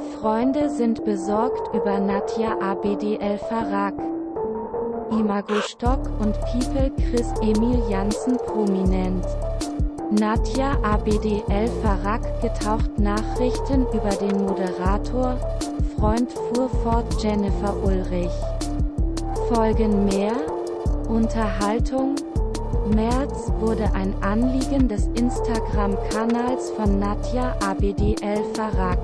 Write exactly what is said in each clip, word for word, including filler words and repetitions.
Freunde sind besorgt über Nadja Abd El-Farag. Imago Stock und People Chris Emil Janssen prominent. Nadja Abd El-Farag getaucht Nachrichten über den Moderator, Freund fuhr fort Jennifer Ulrich. Folgen mehr? Unterhaltung? März wurde ein Anliegen des Instagram-Kanals von Nadja Abd El-Farag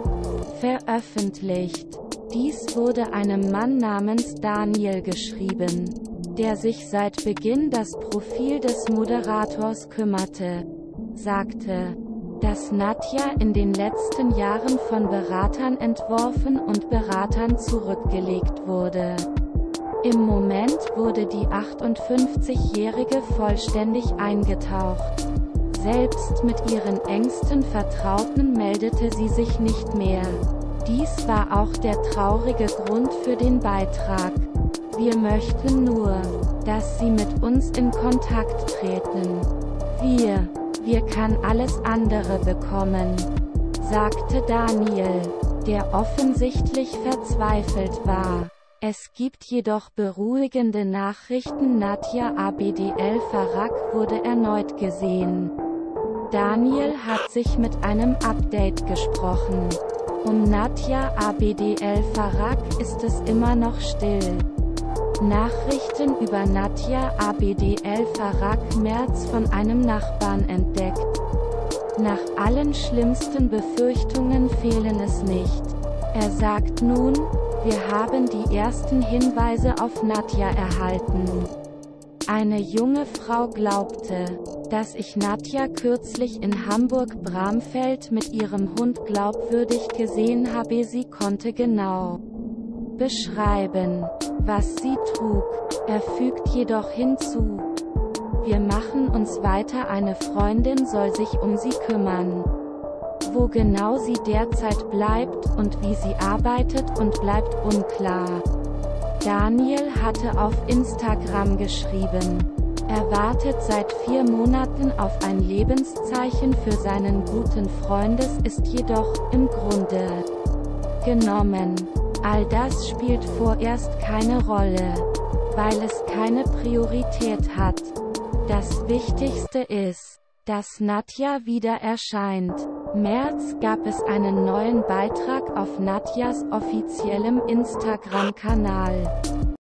veröffentlicht. Dies wurde einem Mann namens Daniel geschrieben, der sich seit Beginn das Profil des Moderators kümmerte. Sagte, dass Nadja in den letzten Jahren von Beratern entworfen und Beratern zurückgelegt wurde. Im Moment wurde die achtundfünfzigjährige vollständig eingetaucht. Selbst mit ihren engsten Vertrauten meldete sie sich nicht mehr. Dies war auch der traurige Grund für den Beitrag. Wir möchten nur, dass Sie mit uns in Kontakt treten. Wir, wir kann alles andere bekommen, sagte Daniel, der offensichtlich verzweifelt war. Es gibt jedoch beruhigende Nachrichten. Nadja Abd El-Farag wurde erneut gesehen. Daniel hat sich mit einem Update gesprochen. Um Nadja Abd El-Farag ist es immer noch still. Nachrichten über Nadja Abd El-Farag März von einem Nachbarn entdeckt. Nach allen schlimmsten Befürchtungen fehlen es nicht. Er sagt nun, wir haben die ersten Hinweise auf Nadja erhalten. Eine junge Frau glaubte, dass ich Nadja kürzlich in Hamburg-Bramfeld mit ihrem Hund glaubwürdig gesehen habe. Sie konnte genau beschreiben, was sie trug. Er fügt jedoch hinzu, wir machen uns weiter, eine Freundin soll sich um sie kümmern. Wo genau sie derzeit bleibt und wie sie arbeitet und bleibt unklar. Daniel hatte auf Instagram geschrieben, er wartet seit vier Monaten auf ein Lebenszeichen für seinen guten Freund, es ist jedoch, im Grunde genommen, all das spielt vorerst keine Rolle, weil es keine Priorität hat. Das Wichtigste ist, dass Nadja wieder erscheint. März gab es einen neuen Beitrag auf Nadjas offiziellem Instagram-Kanal.